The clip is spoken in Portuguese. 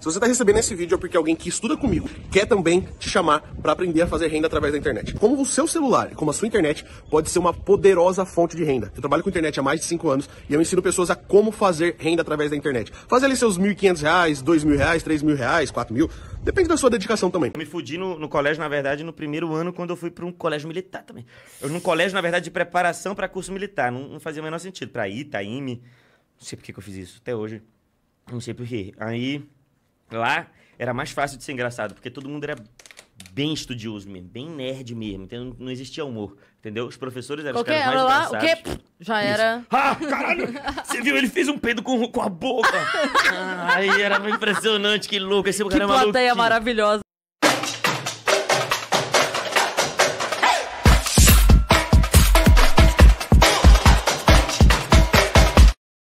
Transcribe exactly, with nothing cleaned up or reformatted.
Se você tá recebendo esse vídeo é porque alguém que estuda comigo quer também te chamar para aprender a fazer renda através da internet. Como o seu celular, como a sua internet, pode ser uma poderosa fonte de renda. Eu trabalho com internet há mais de cinco anos e eu ensino pessoas a como fazer renda através da internet. Fazer ali seus mil e quinhentos reais, dois mil reais, três mil reais, quatro mil. Depende da sua dedicação também. Eu me fudi no, no colégio, na verdade, no primeiro ano, quando eu fui para um colégio militar também. Eu num colégio, na verdade, de preparação para curso militar. Não, não fazia o menor sentido. Para ir, Itaime. Não sei por que que eu fiz isso até hoje. Não sei por quê. Aí, lá, era mais fácil de ser engraçado, porque todo mundo era bem estudioso mesmo, bem nerd mesmo. Então não existia humor, entendeu? Os professores eram Qualquer, os caras mais lá, engraçados. o quê? Já Isso. era... Ah, caralho! Você viu? Ele fez um peido com, com a boca! Ah, aí era impressionante, que louco. Esse Que cara é maluco. plateia maravilhosa.